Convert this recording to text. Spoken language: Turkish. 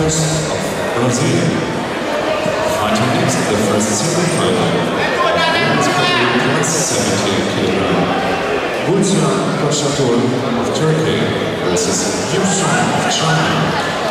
Santos of Brazil. Fighting next in the first semi-final. Women's category plus 17 kg. Gülcan Koşatol of Turkey versus Yusuf of China.